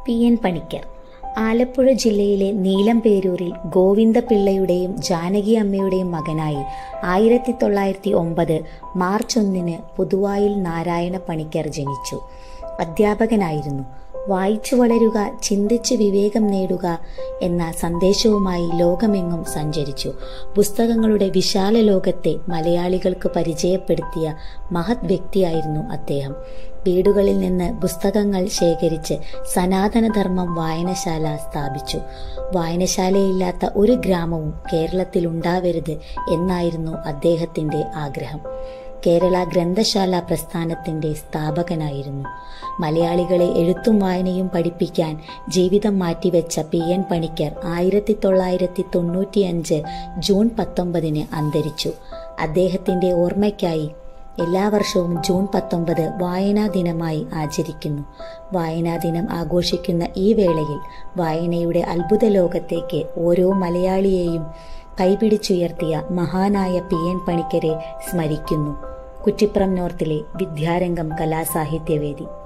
പി.എൻ. പണിക്കർ ആലപ്പുഴ ജില്ലയിലെ നീലംപേരൂരിൽ ഗോവിന്ദപിള്ളയുടെയും ജാനകി അമ്മയുടെയും മകനായി 1909 മാർച്ച് 1 പുതുവായിൽ നാരായണ പണിക്കർ ജനിച്ചു. അധ്യാപകനായിരുന്നു. വായിച്ചു വളരുക, ചിന്തിച്ച് വിവേകം നേടുക എന്ന സന്ദേശവുമായി ലോകമെങ്ങും സഞ്ചരിച്ചു. പുസ്തകങ്ങളുടെ വിശാല ലോകത്തെ മലയാളികൾക്ക് പരിചയപ്പെടുത്തിയ മഹത് വ്യക്തിയായിരുന്നു അദ്ദേഹം. വീടുകളിൽ നിന്ന് പുസ്തകങ്ങൾ ശേഖരിച്ച് സനാതനധർമ്മം വായനശാല സ്ഥാപിച്ചു. വായനശാലയില്ലാത്ത ഒരു ഗ്രാമവും കേരളത്തിൽ ഉണ്ടാവരുത് എന്നായിരുന്നു അദ്ദേഹത്തിന്റെ ആഗ്രഹം. കേരള ഗ്രന്ഥശാല പ്രസ്ഥാനത്തിന്റെ സ്ഥാപകനായിരുന്നു. മലയാളികളെ എഴുത്തും വായനയും പഠിപ്പിക്കാൻ ജീവിതം മാറ്റിവെച്ച പി.എൻ. പണിക്കർ 1995 ജൂൺ 19 അന്തരിച്ചു. അദ്ദേഹത്തിന്റെ ഓർമ്മയ്ക്കായി എല്ലാ വർഷവും ജൂൺ 19 വായനാ ദിനമായി ആചരിക്കുന്നു. വായനാ ദിനം ആഘോഷിക്കുന്ന ഈ വേളയിൽ വായനയുടെ അത്ഭുത ലോകത്തേക്ക് ഓരോ മലയാളിയെയും കൈപിടിച്ചുയർത്തിയ മഹാനായ പി.എൻ. പണിക്കരെ സ്മരിക്കുന്നു. കുറ്റിപ്പുറം നോർത്തിലെ വിദ്യാരംഗം കലാസാഹിത്യവേദി.